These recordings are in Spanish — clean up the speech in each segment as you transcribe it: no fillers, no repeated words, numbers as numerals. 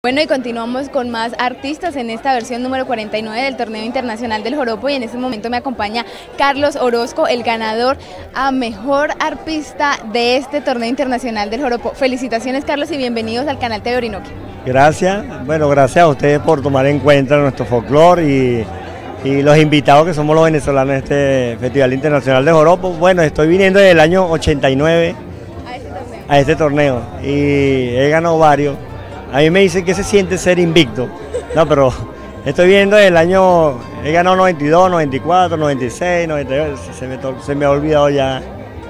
Bueno, y continuamos con más artistas en esta versión número 49 del Torneo Internacional del Joropo, y en este momento me acompaña Carlos Orozco, el ganador a Mejor Arpista de este Torneo Internacional del Joropo. Felicitaciones, Carlos, y bienvenidos al canal TV Orinoquia. Gracias, bueno, gracias a ustedes por tomar en cuenta nuestro folclore y los invitados que somos los venezolanos en este Festival Internacional del Joropo. Bueno, estoy viniendo desde el año 89 a este torneo y he ganado varios. A mí me dicen que se siente ser invicto, no, pero estoy viendo el año, he ganado 92, 94, 96, 98, se me ha olvidado ya.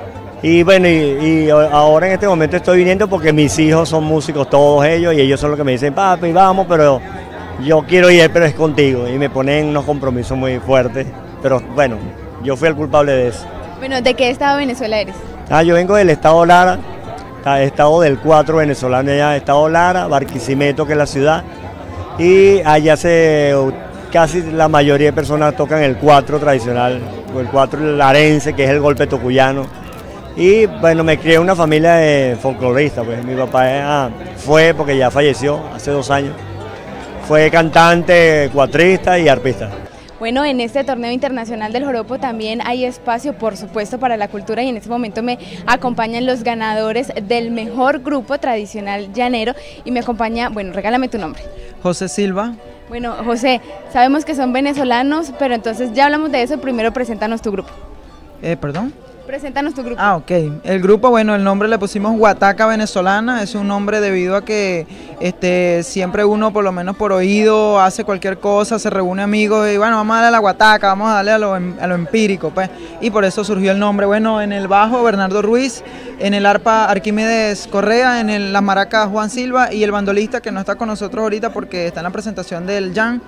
Y bueno, y ahora en este momento estoy viniendo porque mis hijos son músicos, todos ellos, y ellos son los que me dicen, papi, vamos, pero yo quiero ir, pero es contigo, y me ponen unos compromisos muy fuertes, pero bueno, yo fui el culpable de eso. Bueno, ¿de qué estado de Venezuela eres? Yo vengo del estado Lara. Estado del 4 venezolano, allá estado Lara, Barquisimeto, que es la ciudad, y allá casi la mayoría de personas tocan el 4 tradicional, el 4 larense, que es el golpe tocuyano. Y bueno, me crié en una familia de folcloristas, pues mi papá fue, porque ya falleció hace 2 años, fue cantante, cuatrista y arpista. Bueno, en este Torneo Internacional del Joropo también hay espacio, por supuesto, para la cultura, y en este momento me acompañan los ganadores del mejor grupo tradicional llanero, y me acompaña, bueno, regálame tu nombre. José Silva. Bueno, José, sabemos que son venezolanos, pero entonces ya hablamos de eso, primero preséntanos tu grupo. ¿Perdón? Preséntanos tu grupo. Ok. El grupo, bueno, el nombre le pusimos Guataca Venezolana, es un nombre debido a que siempre uno, por lo menos por oído, hace cualquier cosa, se reúne amigos y bueno, vamos a darle a la guataca, vamos a darle a lo empírico, pues, y por eso surgió el nombre. Bueno, en el bajo Bernardo Ruiz, en el arpa Arquímedes Correa, en las maracas Juan Silva, y el bandolista que no está con nosotros ahorita porque está en la presentación del Jan,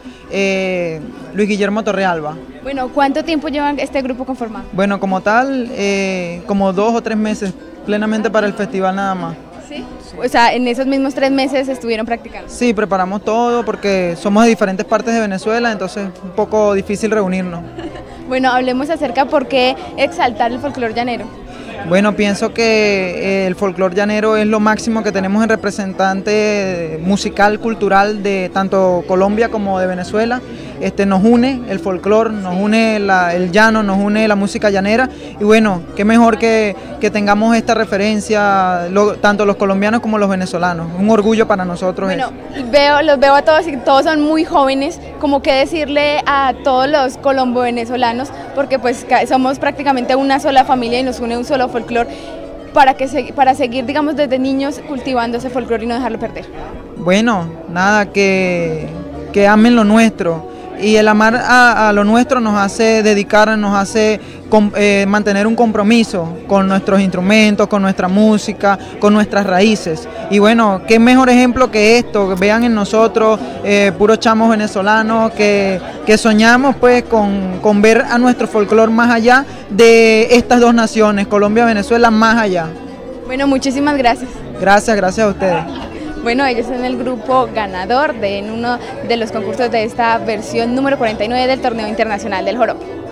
Luis Guillermo Torrealba. Bueno, ¿cuánto tiempo llevan este grupo conformado? Bueno, como tal, como 2 o 3 meses, plenamente para el festival nada más. ¿Sí? O sea, en esos mismos 3 meses estuvieron practicando. Sí, preparamos todo porque somos de diferentes partes de Venezuela, entonces es un poco difícil reunirnos. Bueno, hablemos acerca por qué exaltar el folclore llanero. Bueno, pienso que el folclore llanero es lo máximo que tenemos en representante musical, cultural de tanto Colombia como de Venezuela. Nos une el folclore, nos une el llano, nos une la música llanera, y bueno, qué mejor que tengamos esta referencia, tanto los colombianos como los venezolanos. Un orgullo para nosotros. Bueno, los veo a todos y todos son muy jóvenes, como que decirle a todos los colombo-venezolanos, porque pues somos prácticamente una sola familia y nos une un solo folclore, para seguir, digamos, desde niños cultivando ese folclore y no dejarlo perder. Bueno, nada, que amen lo nuestro. Y el amar a lo nuestro nos hace dedicar, nos hace mantener un compromiso con nuestros instrumentos, con nuestra música, con nuestras raíces. Y bueno, qué mejor ejemplo que esto, vean en nosotros, puros chamos venezolanos que soñamos pues con ver a nuestro folclore más allá de estas dos naciones, Colombia y Venezuela, más allá. Bueno, muchísimas gracias. Gracias a ustedes. Bueno, ellos son el grupo ganador en uno de los concursos de esta versión número 49 del Torneo Internacional del Joropo.